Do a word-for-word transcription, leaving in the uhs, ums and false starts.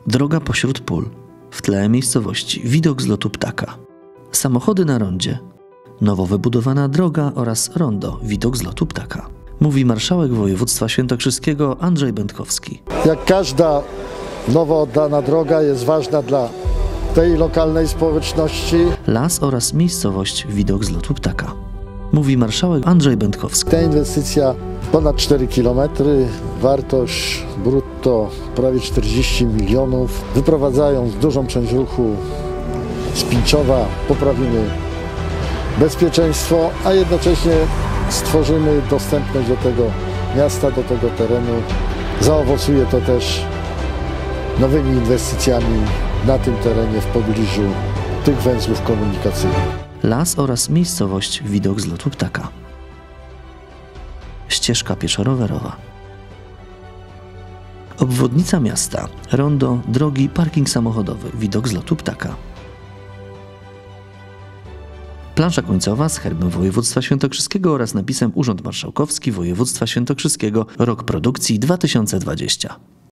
Droga pośród pól. W tle miejscowości. Widok z lotu ptaka. Samochody na rondzie. Nowo wybudowana droga oraz rondo. Widok z lotu ptaka. Mówi marszałek województwa świętokrzyskiego Andrzej Będkowski. Jak każda nowo oddana droga jest ważna dla tej lokalnej społeczności. Las oraz miejscowość. Widok z lotu ptaka. Mówi marszałek Andrzej Będkowski. Ta inwestycja ponad cztery kilometry, wartość brutto prawie czterdzieści milionów. Wyprowadzając dużą część ruchu z Pińczowa, poprawimy bezpieczeństwo, a jednocześnie stworzymy dostępność do tego miasta, do tego terenu. Zaowocuje to też nowymi inwestycjami na tym terenie w pobliżu tych węzłów komunikacyjnych. Las oraz miejscowość. Widok z lotu ptaka. Ścieżka pieszo-rowerowa. Obwodnica miasta. Rondo, drogi, parking samochodowy. Widok z lotu ptaka. Plansza końcowa z herbem województwa świętokrzyskiego oraz napisem Urząd Marszałkowski Województwa Świętokrzyskiego. Rok produkcji dwa tysiące dwudziesty.